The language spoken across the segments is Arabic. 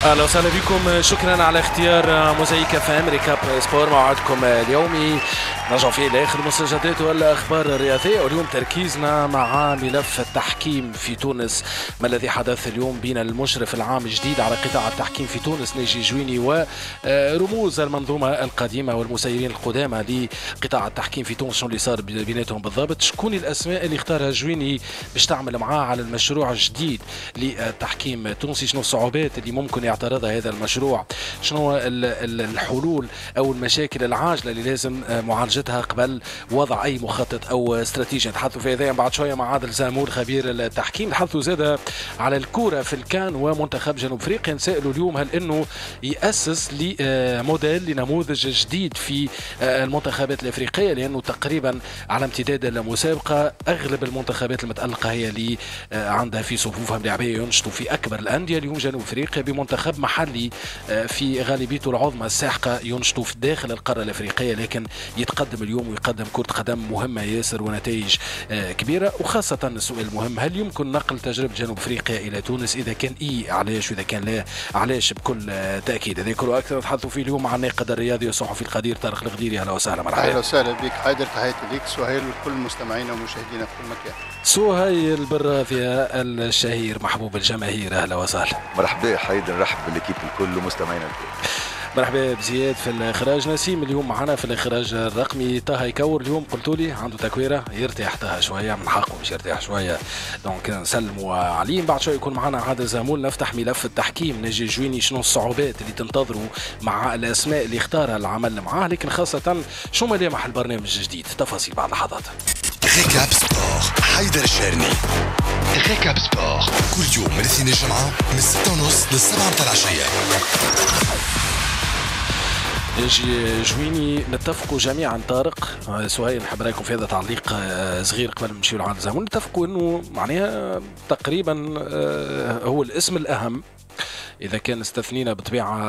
اهلا وسهلا بكم، شكرا على اختيار موزايك اف ام ريكاب سبور، موعدكم اليومي نرجع فيه لاخر المستجدات والاخبار الرياضيه. واليوم تركيزنا مع ملف التحكيم في تونس، ما الذي حدث اليوم بين المشرف العام الجديد على قطاع التحكيم في تونس ناجي جويني ورموز المنظومه القديمه والمسيرين القدامى لقطاع التحكيم في تونس. شنو اللي صار بيناتهم بالضبط؟ شكون الاسماء اللي اختارها جويني باش تعمل معاه على المشروع الجديد للتحكيم التونسي؟ شنو الصعوبات اللي ممكن يعترضها هذا المشروع؟ شنو الحلول او المشاكل العاجله اللي لازم معالجتها قبل وضع اي مخطط او استراتيجيه؟ نتحدثوا في هذا بعد شويه مع عادل زامور خبير التحكيم. نتحدثوا زاده على الكوره في الكان ومنتخب جنوب افريقيا. نسالوا اليوم هل انه ياسس لموديل لنموذج جديد في المنتخبات الافريقيه، لانه تقريبا على امتداد المسابقه اغلب المنتخبات المتالقه هي اللي عندها في صفوفها لاعبيه ينشطوا في اكبر الانديه. اليوم جنوب افريقيا بمنتخب محلي في غالبيته العظمى الساحقه ينشطوا في داخل القاره الافريقيه، لكن يتقدم اليوم ويقدم كره قدم مهمه ياسر ونتائج كبيره. وخاصه السؤال المهم، هل يمكن نقل تجربه جنوب افريقيا الى تونس؟ اذا كان علاش، واذا كان لا علاش بكل تاكيد. هذا كله اكثر نتحدثوا فيه اليوم مع الناقد الرياضي والصحفي القدير طارق الغديري. اهلا وسهلا، مرحبا. اهلا وسهلا بك حيدر، تحياتي لك سهيل وكل مستمعينا ومشاهدينا في كل مكان. سهيل بالراضية الشهير محبوب الجماهير، اهلا وسهلا. مرحبا حيدر، نرحب بالكيب الكل ومستمعينا الكل. مرحبا بزياد في الاخراج. نسيم اليوم معنا في الاخراج الرقمي. طه يكور اليوم قلتوا لي عنده تكويره يرتاح طه شويه، من حقه مش يرتاح شويه، دونك نسلموا عليه. بعد شويه يكون معنا عادل زامول نفتح ملف التحكيم. نجي جويني شنو الصعوبات اللي تنتظروا مع الاسماء اللي اختارها العمل معاه، لكن خاصه شو ملامح البرنامج الجديد؟ تفاصيل بعد لحظات. ريكاب سبور حيدر الشارني. ريكاب سبور كل يوم من الاثنين الجمعه من 6:30 ل 7 العشيه. يجي جويني نتفقوا جميعا. طارق سهيل، نحب رايكم في هذا تعليق صغير قبل ما نمشيو لعند زامون. نتفقوا انه معناها تقريبا هو الاسم الاهم، إذا كان استثنينا بطبيعة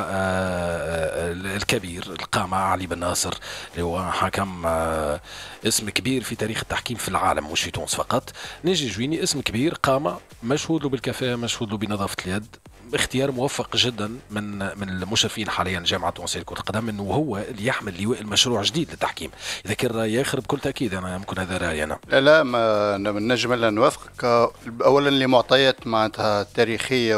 الكبير القامة علي بن ناصر اللي هو حكم اسم كبير في تاريخ التحكيم في العالم مش في تونس فقط. نجي جويني اسم كبير قامة، مشهود له بالكفاءة، مشهود له بنظافة اليد. اختيار موفق جدا من المشرفين حاليا جامعة تونسية لكرة القدم، انه هو اللي يحمل لواء المشروع جديد للتحكيم. اذا كان راي اخر بكل تاكيد انا يمكن هذا رايي انا. لا ما نجم الا نوافقك. اولا لمعطيات معناتها تاريخيه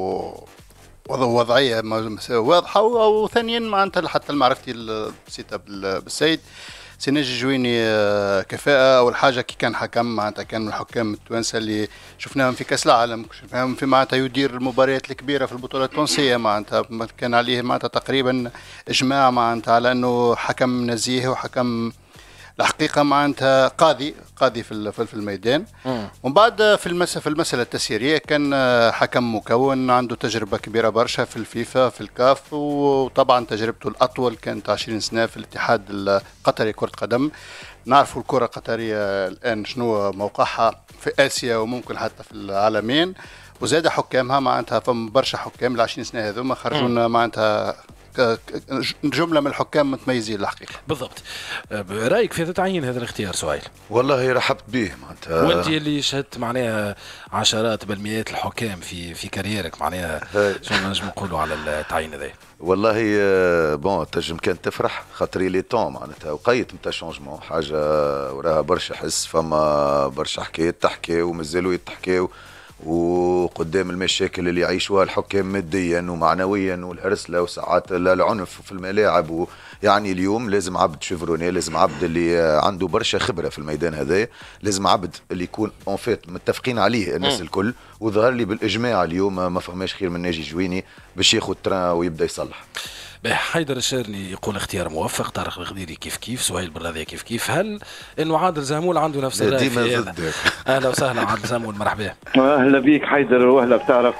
ووضعيه واضحه، وثانيا معناتها حتى معرفتي البسيطه بالسيد سنجي جويني كفاءة. أول حاجة كي كان حكم معناتها كان من الحكام التوانسة اللي شفناهم في كأس العالم، شفناهم في معناتها يدير المباريات الكبيرة في البطولة التونسية. معناتها كان عليه معناتها تقريبا إجماع معناتها على أنه حكم نزيه وحكم الحقيقة معناتها قاضي في الميدان. ومن بعد في المسألة التسييرية كان حكم مكون عنده تجربة كبيرة برشا في الفيفا في الكاف، وطبعا تجربته الأطول كانت 20 سنة في الاتحاد القطري كرة قدم. نعرفوا الكرة القطرية الآن شنو موقعها في آسيا وممكن حتى في العالمين، وزاد حكامها معناتها فما برشا حكام ال20 سنة هذوما خرجونا معناتها جملة من الحكام متميزين الحقيقة. بالضبط. رأيك في تعيين هذا الاختيار سهيل؟ والله رحبت به معناتها، وانت اللي شهدت معناها عشرات بل مئات الحكام في كاريرك، معناها شنو نجم نقولوا على التعيين هذا؟ والله بون تنجم كان تفرح خاطري لي طون معناتها وقيت نتاع شونجمون حاجة وراها برشا حس، فما برشا حكايات تحكي ومازالوا يتحكيو، وقدام المشاكل اللي يعيشوها الحكام ماديا ومعنويا والهرسله وساعات العنف في الملاعب. يعني اليوم لازم عبد شيفروني، لازم عبد اللي عنده برشا خبره في الميدان هذا، لازم عبد اللي يكون اون فيت متفقين عليه الناس الكل. وظهر لي بالاجماع اليوم ما فهماش خير من ناجي جويني باش ياخذ تران ويبدا يصلح. حيدر الشارني يقول اختيار موفق، طارق الغديري كيف سهيل بالراضي كيف. هل انه عادل زامول عنده نفس الراي في هذا؟ اهلا وسهلا عادل زامول، مرحبا. اهلا بيك حيدر واهلا بطارق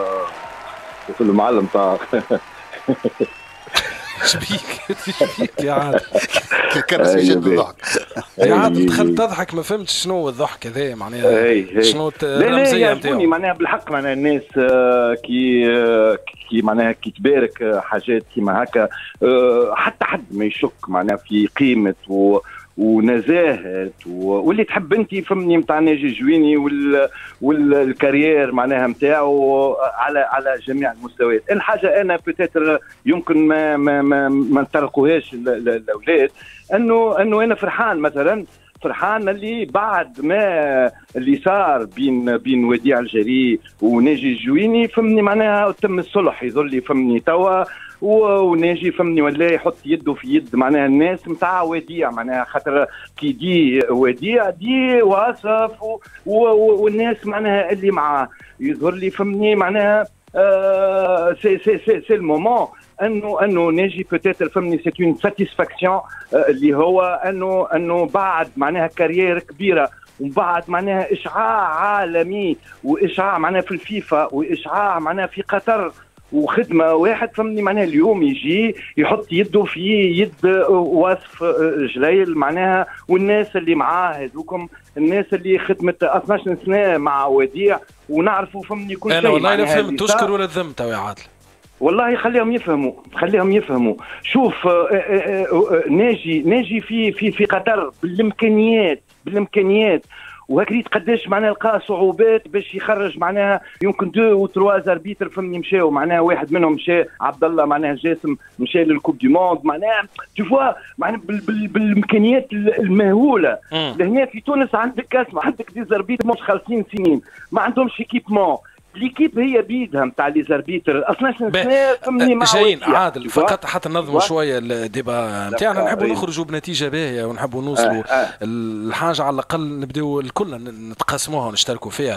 وكل معلم طارق. ايش بيك يا عادل؟ كرس يجد الضحك يا عادل دخلت تضحك، ما فهمتش شنو الضحك هذا معناها شنو الرمزيه نتاعو. معناها بالحق معناها الناس كي معناها كي تبارك حاجات كيما هكا حتى حد ما يشك معناها في قيمه ونزاهه واللي تحب انت فهمني نتاع ناجي الجويني والكارير معناها نتاعو على جميع المستويات. الحاجه انا بتاتر يمكن ما نطرقوهاش الاولاد، انه انا فرحان مثلا، فرحان اللي بعد ما اللي صار بين وديع الجري وناجي الجويني فهمني معناها تم الصلح يظل فهمني توا، وناجي فهمني ولا يحط يده في يد معناها الناس نتاع وديع، معناها خاطر كي دي وديع دي واصف والناس معناها اللي معاه يظهر لي فهمني معناها سي المومون انه ناجي بوتيتر فهمني سي اون ساتيسفاكسيون اللي هو انه بعد معناها كارير كبيره ومن بعد معناها اشعاع عالمي واشعاع معناها في الفيفا واشعاع معناها في قطر وخدمه واحد فهمني معناها اليوم يجي يحط يده في يد وصف جليل معناها والناس اللي معاه هذوكم الناس اللي خدمت 12 سنه مع وديع ونعرفوا فهمني كل شيء. انا والله لا فهمت تشكر ولا ذم تو يا عادل. والله خليهم يفهموا. شوف ناجي في قطر بالامكانيات وهكذا قداش معناها لقى صعوبات باش يخرج معناها يمكن 2 و 3 اربيتر فهمني مشاو معناها واحد منهم مشى عبد الله معناها جاسم مشى للكوب دي موند معناها تشوفوا معناها بالامكانيات المهوله. لهنا في تونس عندك اسمع عندك دي زربيتر مش خالصين سنين ما عندهمش ايكيبمون، ليكيب هي بيدها نتاع لي زاربيتر 12 سنه فهمني مع جايين عادل فقط حتى ننظموا شويه الديبا نتاعنا، نحبوا نخرجوا بنتيجه باهيه ونحبوا نوصلوا الحاجه على الاقل نبداو الكل نتقاسموها ونشتركوا فيها.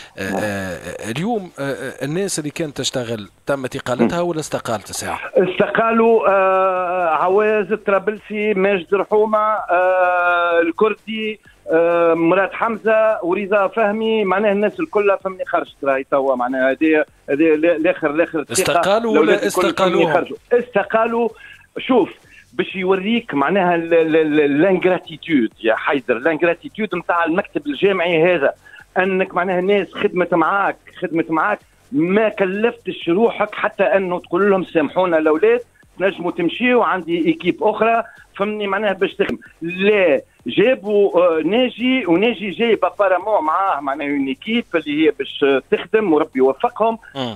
اليوم الناس اللي كانت تشتغل تمت اقالتها ولا استقالت الساعه؟ استقالوا عواز الطرابلسي، ماجد رحومه، الكردي، مراد حمزه ورضا فهمي، معناها الناس الكل فهمني خرجت راهي توا معناها هذه الاخر استقالوا ولا استقالوهم؟ استقالوا. شوف باش يوريك معناها لانغراتيتود يا حيدر، لانغراتيتود نتاع المكتب الجامعي هذا، انك معناها الناس خدمت معاك ما كلفتش روحك حتى انه تقول لهم سامحونا الاولاد نجموا تمشيوا عندي ايكيب اخرى فهمني معناها باش تخدم. لا جابوا ناجي وناجي جايب ابارامون معاه معناها اون ايكيب اللي هي باش تخدم وربي يوفقهم.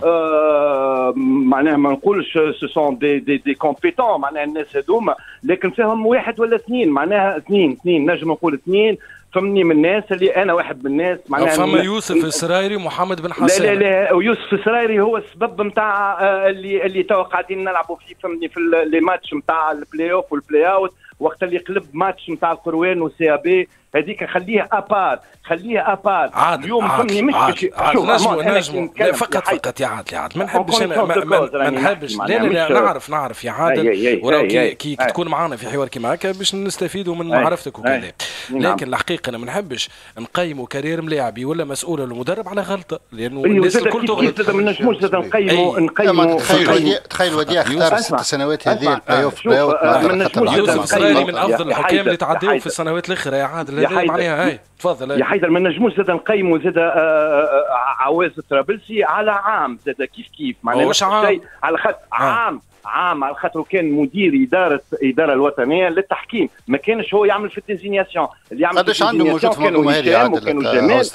معناها ما نقولش سو سون دي كومبيتون معناها الناس هذوما، لكن فيهم واحد ولا اثنين معناها اثنين نجم نقول اثنين فهمني من الناس اللي انا واحد من الناس معناها فما يوسف السرايري ومحمد بن حسن. لا ويوسف السرايري هو السبب نتاع اللي تو قاعدين نلعبوا فيه فهمني في لي ماتش نتاع البلاي اوف والبلاي اوت، وقت اللي قلب ماتش نتاع القروان والسي بي هذيك خليها ابار اليوم فهمني مش نجموا فقط يا عادل ما نحبش لا نعرف يا عادل ولو كي تكون معنا في حوار كيما هكا باش نستفيدوا من معرفتك وكذا، لكن الحقيقه انا ما نحبش نقيموا كارير ملاعبي ولا مسؤول ولا مدرب على غلطه، لانه الناس الكل تغلط. ما نجموش نقيموا. تخيل وديع اختار 6 سنوات هذه البلاي اوف يوسف السرايري من افضل الحكام اللي تعدوا في السنوات الاخرى يا عادل معناها هاي تفضل يا حيدر. ما نجموش زاد نقيموا زاد عواز الطرابلسي على عام زاد كيف معناها على خاطر عام على خاطر كان مدير إدارة الوطنية للتحكيم، ما كانش هو يعمل في التنزينياسيون اللي يعمل قداش عنده موجود في المنظومة هذه وكانوا جمال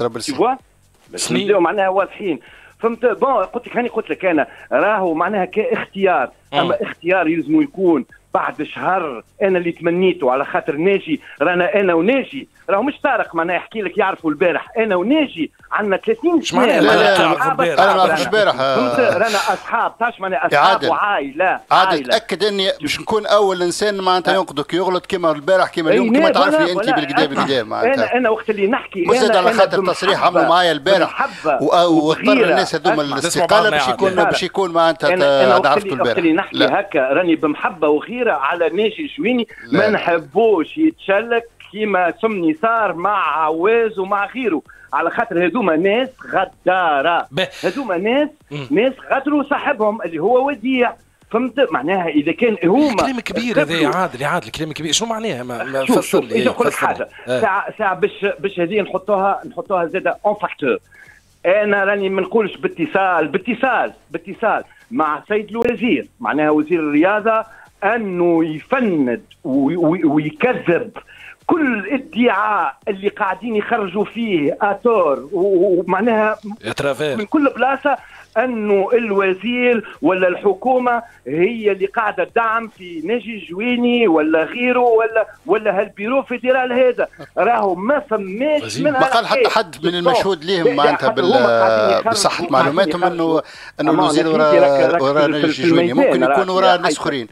سنين معناها واضحين فهمت. بون قلت لك انا راهو معناها كاختيار، اما اختيار يلزم يكون بعد شهر. انا اللي تمنيته على خاطر ناجي رانا انا وناجي راهو مش طارق معناها يحكي لك يعرفوا البارح انا وناجي عندنا 30 سنه. انا ما نعرفش البارح رانا اصحاب تعرفش معناها اصحاب وعائله. عادل تاكد اني باش نكون اول انسان معناتها ينقدك يغلط كيما البارح كيما اليوم كيما تعرفني انت بالقدام معناتها. انا وقت اللي نحكي مزاد على خاطر تصريح عملوا معايا البارح واضطر الناس هذوما الاستقاله باش يكون معناتها عرفتوا البارح. وقت اللي نحكي هكا راني بمحبه وغيره على ناجي الجويني، ما نحبوش يتشلك كيما سمني صار مع عواز ومع غيره، على خاطر هذوما ناس غداره، هذوما ناس غدروا صاحبهم اللي هو وديع. فهمت معناها اذا كان هما كلام كبير هذا يا عادل كلام كبير. شنو معناها ما فسر لي؟ اذا كل حاجه ساعه باش هذه نحطوها زاده اون فاكتور. انا راني ما نقولش باتصال مع سيد الوزير معناها وزير الرياضه انه يفند ويكذب كل ادعاء اللي قاعدين يخرجوا فيه اتور ومعناها من كل بلاصه انه الوزير ولا الحكومه هي اللي قاعده تدعم في ناجي الجويني ولا غيره ولا هالبيرو فيدرال هذا. راهو ما فماش منها. ما قال حتى حد من المشهود ليهم معناتها بصحه معلوماتهم انه الوزير ورا ناجي الجويني، ممكن يكون ورا ناس اخرين.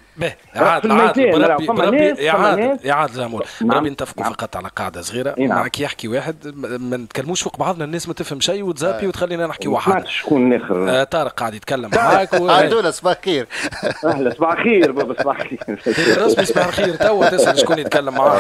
بربي يا عادل زامول، بربي نتفقوا فقط على قاعده صغيره. معك يحكي واحد ما نتكلموش فوق بعضنا، الناس ما تفهم شيء وتزابي وتخلينا نحكي واحد. شكون اخر؟ طارق قاعد يتكلم معاك عدوله صباح خير. اهلا صباح خير بابا صباح خير. الرسمي صباح خير توا تسال شكون يتكلم معاك.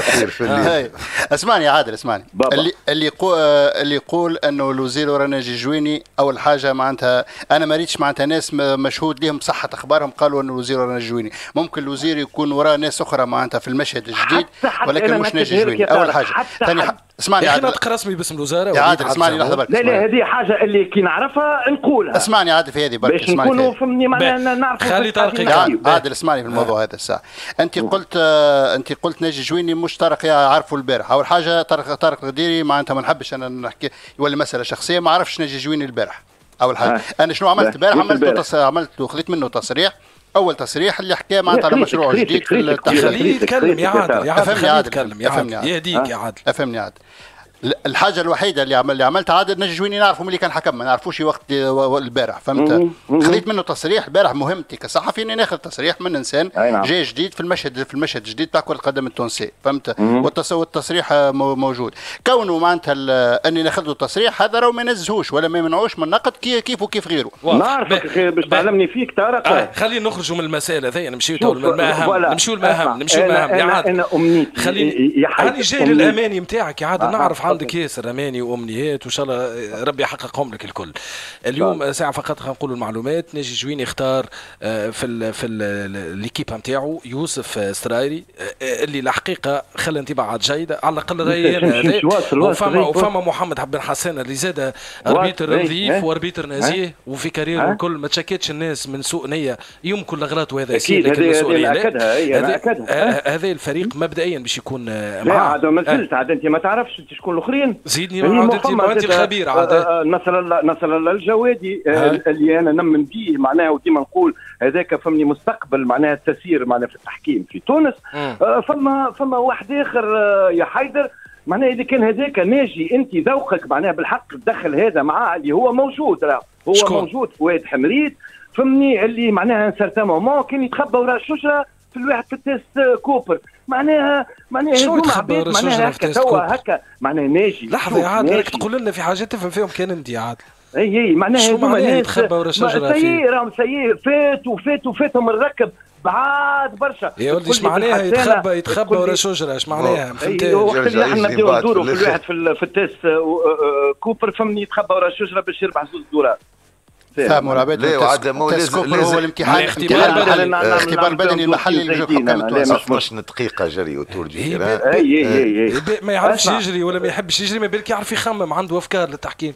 اسمعني يا عادل اسمعني، اللي يقول انه الوزير ورا ناجي الجويني اول حاجه معناتها انا ما ريتش معناتها ناس مشهود لهم صحه اخبارهم قالوا انه الوزير ورا ناجي الجويني. ممكن الوزير يكون وراه ناس اخرى معناتها في المشهد الجديد ولكن مش ناجي الجويني. اول حاجه. ثاني اسمعني يا عادل، نطق رسمي باسم الوزاره يا عادل اسمعني لحظه برك. لا هذه حاجه اللي كي نعرفها نقولها. اسمعني يا عادل في هذه برك، باش نكونوا فهمني معناها نعرفوا. خلي طارق عادل اسمعني في الموضوع هذا الساعه. انت قلت ناجي الجويني مش طارق عارفه البارح. اول حاجه طارق الغديري معناتها ما نحبش انا نحكي يولي مساله شخصيه، ما عرفش ناجي الجويني البارح. اول حاجه انا شنو عملت البارح؟ عملت خذيت منه تصريح. اول تصريح اللي حكى معناتها على مشروع جديد في التحقيق. خليه يتكلم يا عادل، افهمني يا عادل يهديك يا عادل. افهمني يا عادل. الحاجه الوحيده اللي عملتها عادل ناجي الجويني نعرفوا ملي كان حكم، ما نعرفوش وقت البارح. فهمت؟ خذيت منه تصريح البارح. مهمتي كصحفي اني ناخذ تصريح من انسان جاي جديد في المشهد الجديد تاع كره القدم التونسيه. فهمت؟ والتصريح موجود. كونه معناتها اني ناخذ له تصريح هذا راهو ما ينزهوش ولا ما يمنعوش من النقد كيف وكيف غيره. نعرفك باش تعلمني فيك طارق. خلينا نخرجوا من المساله هذه، نمشيو للمهام. نمشيو للمهام يا عادل. انا امنيتي خليني جاي للاماني نتاعك يا عادل. نعرف عندك ياسر اماني وامنيات وان شاء الله ربي يحققهم لك الكل. اليوم ساعه فقط خلينا نقولوا المعلومات. ناجي الجويني اختار في ليكيب نتاعو يوسف سرايري اللي الحقيقه خلى انطباعات جيده على الاقل رايي. وفما محمد بن حسان اللي زاد اربيتر نظيف واربيتر نزيه وفي كارير الكل. ما تشكتش الناس من سوء نيه، يمكن الاغلاط وهذا يصير لكن سوء نيه. هذا الفريق مبدئيا باش يكون معاه. عاد ما زلت عاد انت ما تعرفش انت شكون الاخرين. زيدني انت الخبير عاد. نصر الله الجوادي اللي انا نمن به معناها وديما نقول هذاك فهمني مستقبل معناها التسيير معناها في التحكيم في تونس. فما واحد اخر يا حيدر معناها اذا كان هذاك ناجي انت ذوقك معناها بالحق تدخل هذا معاه اللي هو موجود. هو شكون؟ موجود فؤاد حمريت فهمني اللي معناها سارتا مومون كان يتخبى وراء الشجره في الواحد في التيست كوبر. معناها شنو يتخبى ورا الشجره في التيست كوبر؟ هكا معناها ناجي. لحظه يا عادل راك تقول لنا في حاجات تفهم فيهم كان انت يا عادل. اي معناها شنو معناها يتخبى ورا الشجره؟ سيء فاتهم الركب بعاد برشا. يا ولدي ايش معناها يتخبى ورا شجره؟ ايش معناها؟ فهمتني؟ وقت اللي احنا نبداو ندوروا في الواحد في التيست كوبر فهمني يتخبى ورا الشجره باش يربح زوج دورات. فهموا العباد. لازم هو الامتحان اختبار بدني المحلي للحكام التونسي. 12 دقيقه جري وتور جي. ما يعرفش يجري ولا ما يحبش يجري، ما بالك يعرف يخمم، عنده افكار للتحكيم.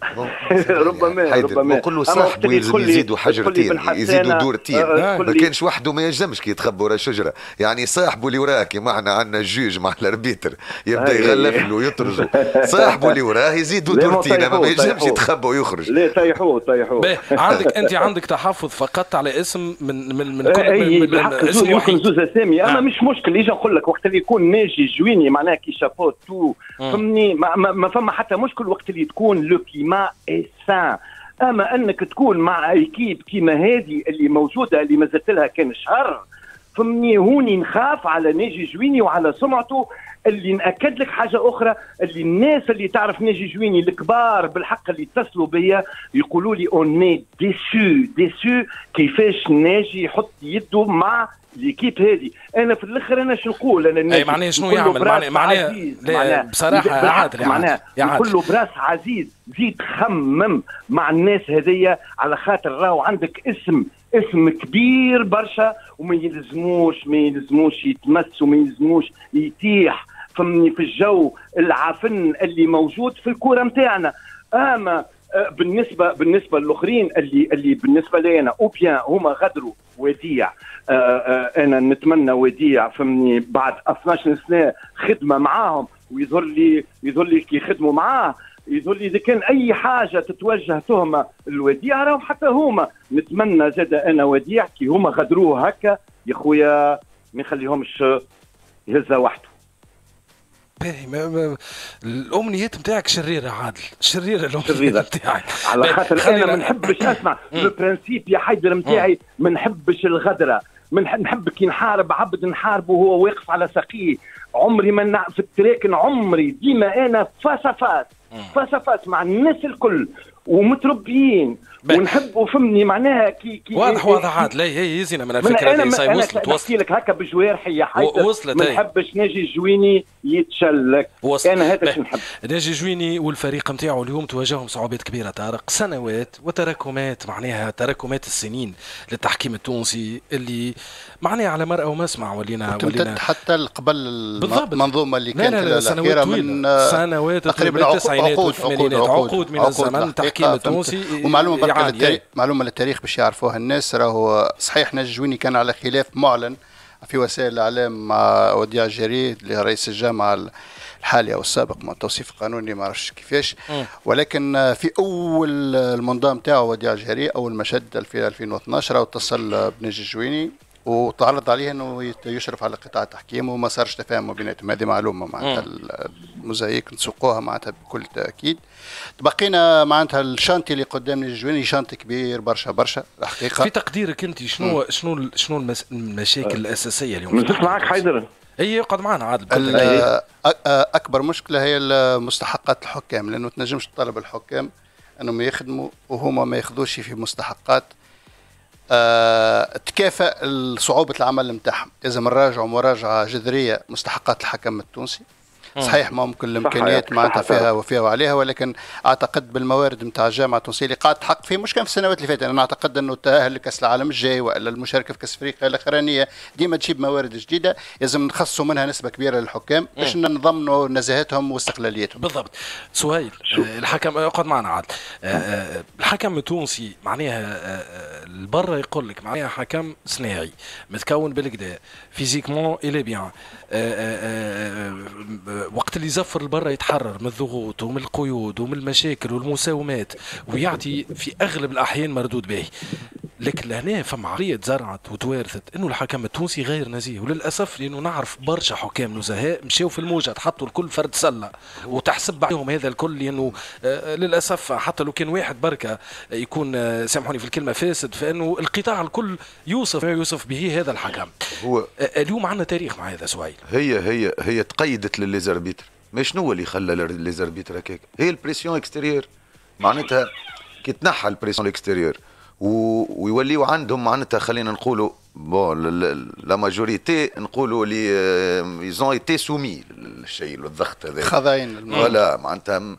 ربما نقول له صاحبه يلزم يزيدوا حجرتين يزيدوا دورتين. ما كانش وحده ما يلزمش كي يتخبى ورا الشجره، يعني صاحبه اللي وراه كيما احنا عندنا الجوج مع الاربيتر يبدا يغلف له ويطرزوا، صاحبه اللي وراه يزيدوا دورتين ما يلزمش يتخبى ويخرج. لا طيحوه عندك تحفظ فقط على اسم من كل اسم واحد زوز اسامي. اما مش مشكل يجي نقول لك وقت اللي يكون ناجي الجويني معناها كي شابوت تو فهمني ما فما حتى مشكل وقت اللي تكون لو كيما سان. اما انك تكون مع ايكيب كيما هذه اللي موجوده اللي مازالت لها كان شهر فهمني هوني نخاف على ناجي جويني وعلى سمعته. اللي نأكد لك حاجة أخرى، اللي الناس اللي تعرف ناجي جويني الكبار بالحق اللي اتصلوا بيا يقولوا لي اوني ديسو كيفاش ناجي يحط يده مع ليكيب هذه. انا في الاخر انا شو نقول؟ انا ناجي معناها شنو يعمل؟ معناها بصراحه عادل معناها كله براس عزيز. زيد خمم مع الناس هذيا على خاطر راهو عندك اسم كبير برشا وما يلزموش يتمس وما يلزموش يتيح فمني في الجو العفن اللي موجود في الكوره نتاعنا. اما بالنسبه للاخرين اللي بالنسبه لي انا اوبيان هما غدروا وديع. انا نتمنى وديع فهمني بعد 12 سنه خدمه معاهم، ويظهر لي كي يخدموا معاه يظهر لي اذا كان اي حاجه تتوجه تهمه الوديع راهم حتى هما. نتمنى زاد انا وديع كي هما غدروه هكا يا خويا ما يخليهمش يهزها وحده. باهي الامنيات نتاعك شريره عادل، شريره الامنيات نتاعك على خاطر انا ما نحبش اسمع البرانسيب يا حيدر نتاعي، ما نحبش الغدره، نحب كي نحارب عبد نحاربه وهو واقف على ساقيه. عمري ما في التراكن عمري ديما انا فاسفات مع الناس الكل ومتربيين ونحبوا فهمني معناها كي واضح عاد لا هي يزينا من الفكره هذه صاي وصلت نحكي لك هكا بجوارحي يا حيدر وصلت. ما نحبش ناجي الجويني يتشلك انا هذا شو نحب. ناجي الجويني والفريق نتاعو اليوم تواجههم صعوبات كبيره طارق، سنوات وتراكمات معناها تراكمات السنين للتحكيم التونسي اللي معناها على مرأى ومسمع ولينا حتى قبل المنظومه اللي كانت الاخيره من سنوات تقريبا التسعينات والثمانينات عقود من الزمن التحكيم التونسي. ومعلومه للتاريخ باش يعرفوها الناس، راهو صحيح ناجي الجويني كان على خلاف معلن في وسائل الاعلام مع وديع الجري اللي رئيس الجامعه الحالي او السابق مع التوصيف القانوني ما عرفش كيفاش، ولكن في اول المنظم نتاعو وديع الجري اول ما شد في 2012 راهو اتصل بناجي الجويني وتعرض عليه انه يشرف على قطاع التحكيم وما صارش تفاهم بيناتهم. هذه معلومه معناتها الموزايك نسوقوها معناتها بكل تاكيد. بقينا معناتها الشانتي اللي قدامنا الجويني شانتي كبير برشا الحقيقه. في تقديرك انت شنو المشاكل الاساسيه اليوم؟ نتفق معك حيدر. اي يقعد معنا عادل. اكبر مشكله هي مستحقات الحكام، لانه تنجمش تطالب الحكام انهم يخدموا وهما ما ياخذوش في مستحقات تكافئ صعوبة العمل نتاعهم. لازم نراجعوا مراجعة جذرية مستحقات الحكم التونسي. صحيح ما ممكن الامكانيات معناتها فيها وعليها، ولكن اعتقد بالموارد نتاع الجامعه التونسيه اللي قاعد تحقق فيه مش كان في السنوات اللي فاتت. انا اعتقد انه التاهل لكاس العالم الجاي ولا المشاركه في كاس افريقيا الاخرانيه ديما تجيب موارد جديده، لازم نخصصوا منها نسبه كبيره للحكام باش نضمنوا نزاهتهم واستقلاليتهم. بالضبط. سهيل الحكم يقعد معنا عاد. الحكم التونسي معناها البرة يقول لك معناها حكم صناعي متكون بالكدا فيزيكمون الي بيان، وقت اللي يزفر البرة يتحرر من الضغوط ومن القيود ومن المشاكل والمساومات ويعطي في اغلب الاحيان مردود باهي. لكن لهنا فما عقلية زرعت وتوارثت انه الحكم التونسي غير نزيه، وللاسف لانه نعرف برشا حكام نزهاء مشاو في الموجه تحطوا الكل فرد سله وتحسب عليهم هذا الكل، لانه للاسف حتى لو كان واحد بركه يكون سامحوني في الكلمه فاسد، فانه القطاع الكل يوصف ما يوصف به هذا الحكم. هو اليوم عندنا تاريخ مع هذا سهيل. هي تقيدت لليزربيتر. ما شنو اللي خلى ليزربيتر هكاك؟ هي البريسيون اكستيريور. معناتها كي تنحى البريسيون اكستيريور ويوليوا عندهم معناتها خلينا نقولوا بون لا ماجوريتي نقولوا لي يزون ايتي سومي الشيء الضغط هذا خضعين ولا معناتها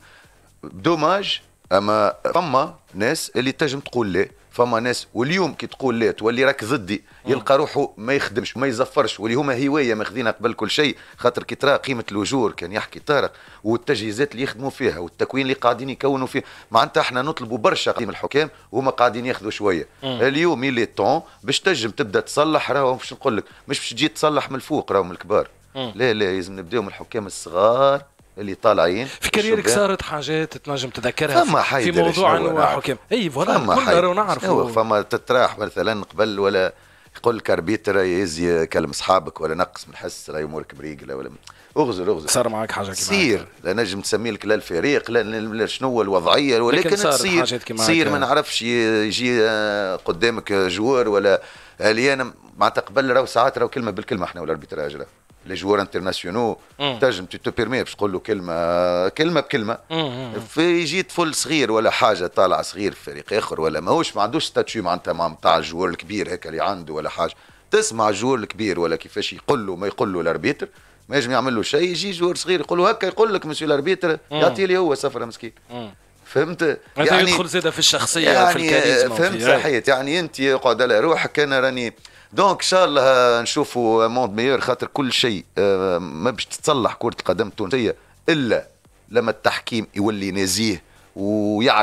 دوماج. اما فما ناس اللي تنجم تقول لا، فما ناس واليوم كي تقول لا تولي راك ضدي يلقى روحه ما يخدمش ما يزفرش، واللي هما هوايه ماخذينها قبل كل شيء. خاطر كي ترى قيمه الاجور كان يحكي طارق والتجهيزات اللي يخدموا فيها والتكوين اللي قاعدين يكونوا فيه، معناتها احنا نطلبوا برشا قيمه الحكام وهما قاعدين ياخذوا شويه. اليوم يلي طون باش تنجم تبدا تصلح، راهو باش نقول لك مش باش تجي تصلح من الفوق راهو من الكبار. لا لازم نبداو من الحكام الصغار اللي طالعين. في كاريرك صارت حاجات تنجم تذكرها في موضوع انه حكام؟ اي فوالا كلنا نعرفوا. فما تتراح مثلا قبل ولا يقول لك اربيتر يهز كلم اصحابك ولا نقص من حس راهي امورك بريقله ولا اغزر صار معك حاجه كيما تصير. لا نجم تسمي لك لا الفريق لا شنو الوضعيه، ولكن تصير ما نعرفش يجي قدامك جوار ولا اللي انا معناتها قبل راهو ساعات راهو كلمه بالكلمه احنا ولا اربيتراج راه لي جوار انترناسيونو تنجم تو بيرمي باش تقول له كلمه بكلمه. في يجي طفل صغير ولا حاجه طالع صغير في فريق اخر ولا ماهوش ما عندوش ستاتيو معناتها نتاع الجوار الكبير هكا اللي عنده ولا حاجه، تسمع الجوار الكبير ولا كيفاش يقول له ما يقول له الاربيتر ما يجم يعمل له شيء، يجي جوار صغير يقول له هكا يقول لك مسيو الاربيتر يعطي لي هو سفره مسكين. فهمت يعني يدخل زاده في الشخصيه يعني في الكاريزما. فهمت صحيت يعني انت يقعد على روحك انا راني دونك ان شاء الله نشوفوا موند ميور. خاطر كل شيء ما باش تتصلح كرة القدم التونسية الا لما التحكيم يولي نزيه ويعرف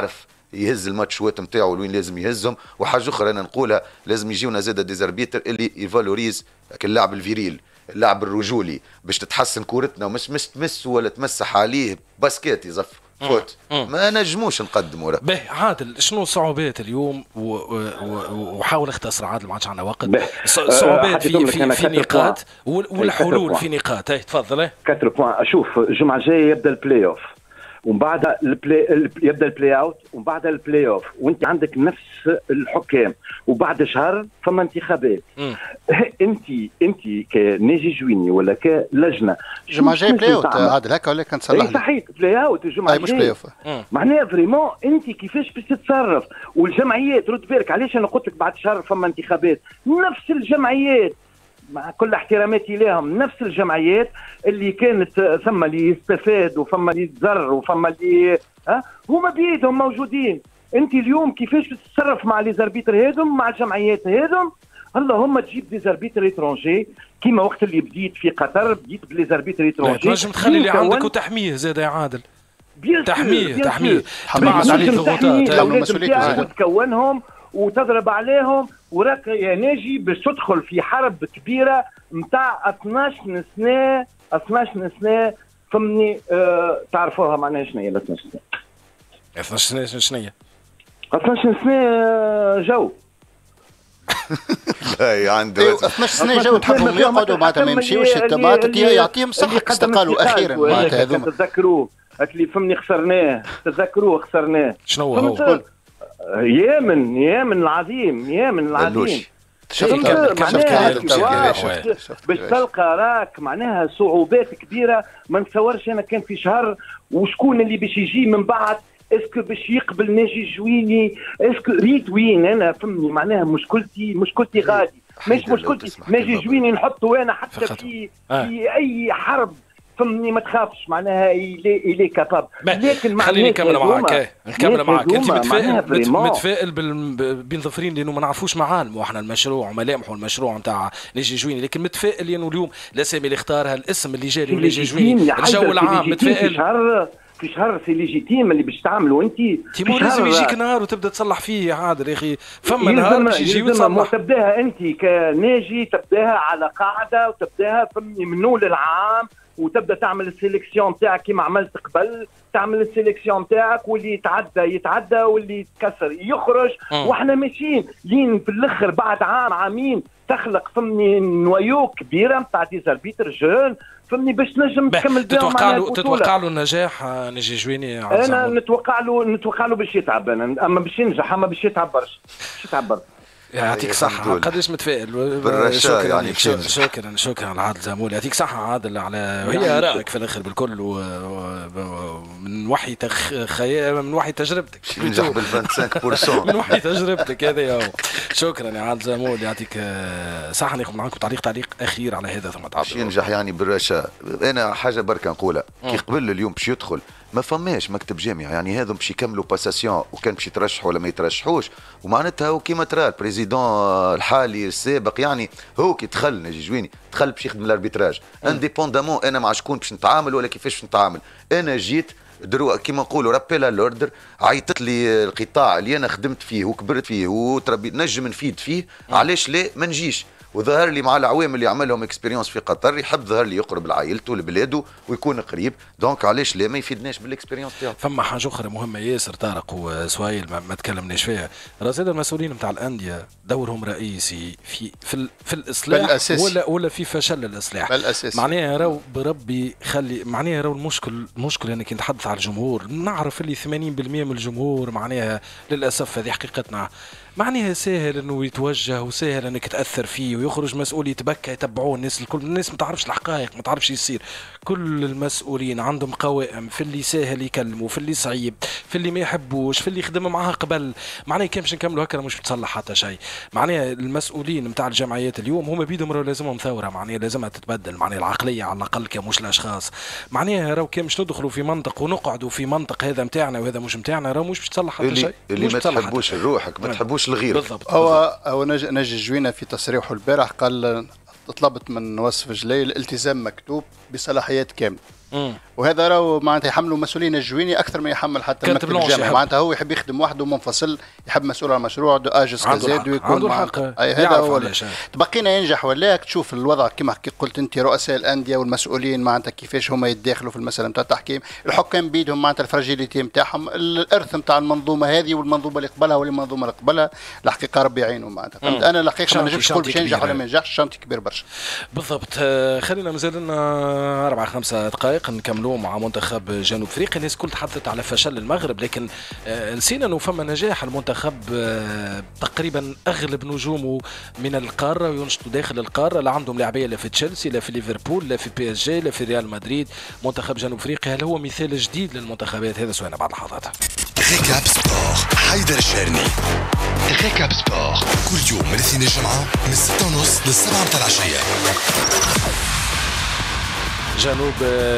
يهز الماتشوات نتاعو وين لازم يهزهم. وحاجه اخرى انا نقولها، لازم يجيونا زاده ديزاربيتر اللي يفالوريز اللاعب الفيريل، اللاعب الرجولي، باش تتحسن كورتنا ومش تمس ولا تمسح عليه باسكيت يزف فوت. ما نجموش نقدموا له. باهي عادل، شنو الصعوبات اليوم وحاول اختصر عادل، ما عادش عندنا وقت. الصعوبات في نقاط والحلول في نقاط. تفضل. 4 بوان. شوف الجمعه الجايه يبدا البلاي اوف، ومن بعد يبدا البلاي اوت، ومن بعد البلاي اوف، وانت عندك نفس الحكام، وبعد شهر فما انتخابات. انت كناجي جويني ولا كلجنه الجمعه الجايه بلاي اوت عادل هكا ولا كان تصلح لي؟ صحيح بلاي اوت الجمعه الجايه، مش بلاي اوف. معناها فريمون انت كيفاش باش تتصرف؟ والجمعيات رد بالك، علاش انا قلت لك بعد شهر فما انتخابات؟ نفس الجمعيات مع كل احتراماتي لهم، نفس الجمعيات اللي كانت ثم اللي يستفاد وفما اللي يتضرر وفما اللي هما بيدهم موجودين. انت اليوم كيفاش تتصرف مع لي زاربيتر هذم، مع الجمعيات هذم؟ اللهم تجيب دي زاربيتر ايترونجي كيما وقت اللي بديت في قطر، بديت بلي زاربيتر ايترونجي. تنجم تخلي اللي عندك وتحميه زاد يا عادل. تحميه تبعث عليه الضغوطات وتكونهم وتضرب عليهم، وراك يا ناجي باش تدخل في حرب كبيره نتاع 12 سنه فهمني. تعرفوها معناها شنو هي 12 سنه؟ 12 سنه شنو هي؟ 12 سنه جو. لا عنده 12 سنه جو تحبهم يقعدوا معناتها ما يمشيوش، يعطيهم صحة استقالوا اخيرا معناتها هذوما. تذكروه اللي فهمني خسرناه، خسرناه. شنو هو؟ يامن العظيم باش تلقى راك معناها صعوبات كبيره ما نتصورش انا. كان في شهر وشكون اللي باش يجي من بعد؟ اسكو باش يقبل ناجي جويني؟ اسكو ريت وين انا فهمني؟ معناها مشكلتي غادي، مش مشكلتي ناجي جويني نحطه انا حتى في اي حرب فهمني. ما تخافش معناها إلي كاباب. لكن خليني نكمل معك. انت متفائل بين ظفرين لانه ما نعرفوش معالمه احنا المشروع وملامحه المشروع نتاع ناجي جويني، لكن متفائل لانه اليوم الاسامي اللي اختارها، الاسم اللي جاري ناجي جويني، الجو العام متفائل. في شهر سي ليجيتيم اللي باش تعملوا انت. لازم يجيك نهار وتبدا تصلح فيه يا عادل يا اخي. فما نهار باش يجي وتصلح. تبداها انت كناجي، تبداها على قاعده وتبداها من نول العام، وتبدا تعمل السيليكسيون تاعك كيما عملت قبل. تعمل السيليكسيون تاعك واللي يتعدى واللي يتكسر يخرج. واحنا ماشيين لين في الاخر بعد عامين تخلق فمني نوايو كبيره نتاع دي زاربيتر جون فمني باش تنجم تكمل بهم. تتوقع له النجاح ناجي جويني؟ انا نتوقع له باش يتعب، انا اما باش ينجح، اما باش يتعب برشا. يعطيك صحة. قديش متفائل. شكرا على عادل زامول، يعطيك صحة عادل على هي رأيك في الآخر بالكل من وحي من وحي تجربتك. ننجح بال 25% من وحي تجربتك هذا. شكرا يا عادل زامول، يعطيك صحة. ناخذ معكم تعليق أخير على هذا ثم باش ينجح يعني بالرشا. أنا حاجة بركة نقولها، كي قبل اليوم باش يدخل ما فماش مكتب جامعي، يعني هذم باش يكملوا باساسيون وكان باش يترشحوا ولا ما يترشحوش، ومعناتها هو كيما ترى البريزيدون الحالي السابق يعني هو كي دخل ناجي جويني دخل باش يخدم الاربيتراج انديبوندامون انا مع شكون باش نتعامل ولا كيفاش باش نتعامل. انا جيت دروا كيما نقولوا رابيل الاوردر، عيطت لي القطاع اللي انا خدمت فيه وكبرت فيه وتربيت نجم نفيد فيه، علاش لا ما نجيش؟ وظهر لي مع العوام اللي عملهم اكسبيريونس في قطر يحب ظهر لي يقرب لعائلته لبلاده ويكون قريب، دونك علاش لا ما يفيدناش بالاكسبيريونس تاعو. فما حاجه اخرى مهمه ياسر طارق وسوايل ما تكلمناش فيها، رصيد المسؤولين نتاع الانديه دورهم رئيسي في الاصلاح ولا في فشل الاصلاح معناها راهو بربي خلي معناها راهو المشكل انك نتحدث على الجمهور، نعرف اللي 80% من الجمهور معناها للاسف هذه حقيقتنا، معناها سهل انه يتوجه وسهل انك تاثر فيه ويخرج مسؤول يتبكى يتبعوه الناس الكل، الناس ما تعرفش الحقائق ما تعرفش يصير. كل المسؤولين عندهم قوائم في اللي سهل يكلموا في اللي صعيب في اللي ما يحبوش في اللي يخدم معها قبل، معناها كان باش نكملوا هكا مش بتصلح حتى شيء. معناها المسؤولين نتاع الجمعيات اليوم هما بيدهم راهو لازمهم ثوره، معناها لازمها تتبدل، معناها العقليه على الاقل كمش الاشخاص، معناها راهو كان باش ندخلوا في منطق ونقعدوا في منطق هذا نتاعنا وهذا مش نتاعنا راهو مش بتصلح حتى شيء. اللي ما تحبوش لروحك ما تحبوش لغيرك. بالضبط. هو نجي جوينا في تصريحه البارح قال طلبت من وصف جليل التزام مكتوب بصلاحيات كامله. وهذا راهو معناتها يحملوا مسؤولين الجويني اكثر ما يحمل حتى المكتب الجامعي. معناتها هو يحب يخدم وحده منفصل، يحب مسؤول على المشروع دو اجس كزاد ويكون عنده الحق. هذا هو تبقينا ينجح ولا تشوف الوضع كما قلت انت، رؤساء الانديه والمسؤولين معناتها كيفاش هما يتداخلوا في المساله نتاع التحكيم، الحكام بيدهم معناتها الفراجيليتي نتاعهم، الارث نتاع المنظومه هذه والمنظومه اللي قبلها والمنظومه اللي قبلها، الحقيقه ربي يعينهم معناتها. انا الحقيقه ما نجمش نقول باش ينجح ولا ما ينجحش، شانتي كبير برشا. بالضبط. خلينا مازال لنا 4-5 دقائق نكملوا مع منتخب جنوب افريقيا. الناس كل تحدثت على فشل المغرب، لكن نسينا انه فما نجاح المنتخب. تقريبا اغلب نجومه من القاره وينشطوا داخل القاره، لا عندهم لاعبيه لا في تشيلسي لا في ليفربول لا في بي اس جي لا في ريال مدريد. منتخب جنوب افريقيا هل هو مثال جديد للمنتخبات؟ هذا سؤالنا بعد لحظات. ريكاب سبور حيدر الشرني. ريكاب سبور كل يوم من الاثنين الجمعة من 6:30 للسبعة متاع العشية. جنوب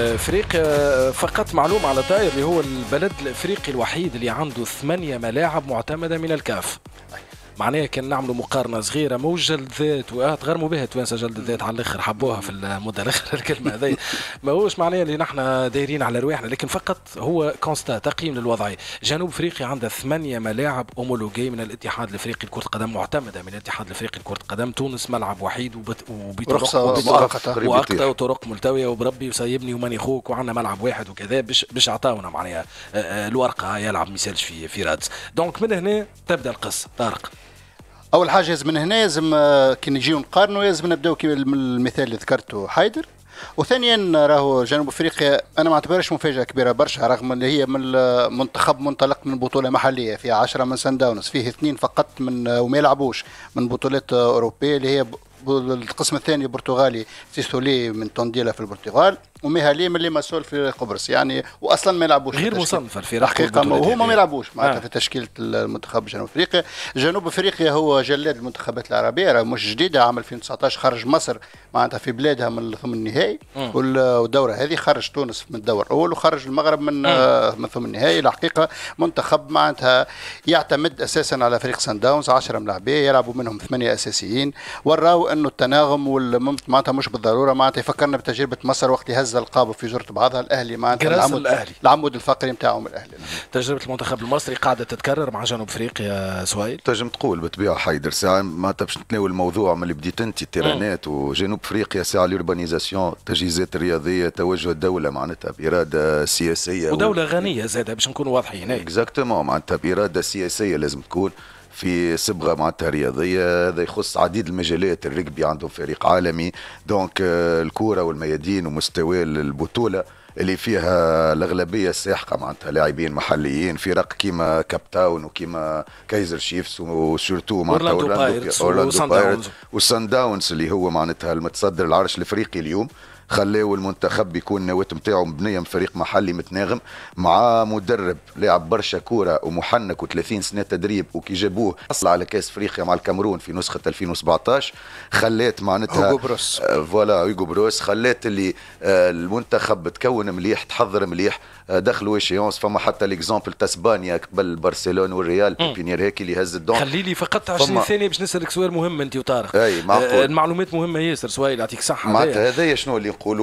افريقيا فقط معلومة على طاير اللي هو البلد الافريقي الوحيد اللي عنده 8 ملاعب معتمدة من الكاف. معناها كان نعملوا مقارنه صغيره، مو جلد ذات تغرموا بها توانسه جلد الذات على الاخر، حبوها في المده الاخر الكلمه هذه، ماهوش معناها اللي نحن دايرين على رواحنا، لكن فقط هو كونستا تقييم للوضعيه. جنوب افريقيا عندها 8 ملاعب اومولوجي من الاتحاد الافريقي لكره القدم، معتمده من الاتحاد الافريقي لكره القدم. تونس ملعب وحيد وبطرق مؤقته وطرق ملتويه، وبربي وسيبني وماني خوك، وعندنا ملعب واحد وكذا باش عطاونا معناها الورقه يلعب مثالش في رادس. دونك من هنا تبدا القصه. طارق، اول حاجه لازم من هنا لازم كي نجيو نقارنوا لازم نبداو كيما المثال اللي ذكرته حيدر. وثانيا راهو جنوب افريقيا انا ما اعتبرش مفاجاه كبيره برشا، رغم اللي هي من منتخب منطلق من بطوله محليه، فيها 10 من سان داونز، فيه 2 فقط من وما يلعبوش من بطولات اوروبيه اللي هي القسم الثاني البرتغالي سيسولي من تونديلا في البرتغال، وميهالي من ليماسول في قبرص، يعني واصلا ما يلعبوش غير مصنف الفرق حقيقه، وهما ما يلعبوش معناتها في تشكيله المنتخب جنوب افريقيا. جنوب افريقيا هو جلاد المنتخبات العربيه، راه مش جديده، عام 2019 خرج مصر معناتها في بلادها من ثمن النهائي، والدوره هذه خرج تونس من الدور الاول وخرج المغرب من ثمن النهائي. الحقيقه منتخب معناتها يعتمد اساسا على فريق سان داونز، 10 ملاعبيه يلعبوا منهم 8 اساسيين، وراو انه التناغم معناتها مش بالضروره، معناتها يفكرنا بتجربه مصر وقت هز القاب في جرة بعضها، الاهلي معناتها العمود الفقري نتاعهم الاهلي. تجربه المنتخب المصري قاعده تتكرر مع جنوب افريقيا سويل؟ تنجم تقول بالطبيعه حيدر، ساعه معناتها باش نتناول الموضوع من اللي بديت انت التيرانات وجنوب افريقيا، ساعه اليوربانيزاسيون، التجهيزات الرياضيه، توجه الدوله معناتها باراده سياسيه ودوله غنيه زاده باش نكونوا واضحين. اكزاكتومون، معناتها باراده سياسيه لازم تكون في صبغه معناتها رياضيه. هذا يخص عديد المجالات، الرجبي عندهم فريق عالمي، دونك الكوره والميادين ومستوى البطوله اللي فيها الاغلبيه الساحقه معناتها لاعبين محليين، فرق كيما كاب تاون وكيما كايزر شيفز وسورتو معناتها اورلاندو بايرتس وسان داونز اللي هو معناتها المتصدر العرش الافريقي اليوم. خلاو المنتخب يكون النواة نتاعو مبنيه من فريق محلي متناغم مع مدرب لاعب برشا كوره ومحنك و30 سنه تدريب، وكي جابوه حصل على كاس افريقيا مع الكاميرون في نسخه 2017 خلات معناتها هوغو بروس هوغو بروس خلات اللي المنتخب تكون مليح، تحضر مليح، دخلوا ايشيونس. فما حتى ليكزامبل تاع اسبانيا قبل برشلونه والريال بينير هيك اللي هز الدون. خلي لي فقط 20 ثانيه باش نسالك سؤال مهم انت وطارق. اي معقول، المعلومات مهمه ياسر سويل، يعطيك الصحه. معناتها هذايا شنو اللي نقولوا،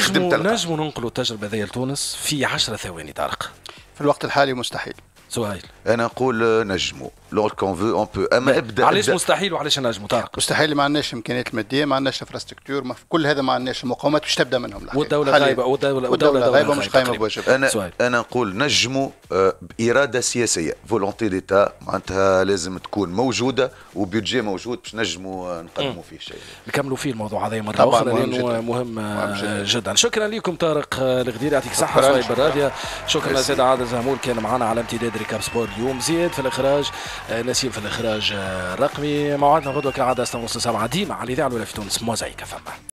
نجموا ننقلوا التجربه هذه لتونس في 10 ثواني طارق؟ في الوقت الحالي مستحيل. سؤال انا نقول نجموا لو كون فو اون بو، اما ابدا. علاش مستحيل وعلاش نجموا طارق؟ مستحيل، ما عندناش الامكانيات الماديه، ما عندناش انفراستركتور، كل هذا ما عندناش المقومات باش تبدا منهم. والدوله غايبه، والدوله غايبه مش قايمه بواجبها. انا نقول نجموا باراده سياسيه، فولونتي ديتا معناتها لازم تكون موجوده، وبيدجي موجود باش نجموا نقدموا فيه شيء. نكملوا فيه الموضوع هذا مره اخرى لانه مهم جدا. شكرا لكم طارق الغدير، يعطيك الصحه. سويد بالراديو، شكرا زيد عادل زهمول كان معنا على امتداد ريكاب سبور اليوم، زياد في الاخراج، نسيم في الاخراج الرقمي. موعدنا غدوه كالعاده 6:30 ديما على الاذاعه الاولى في تونس موزايك فما.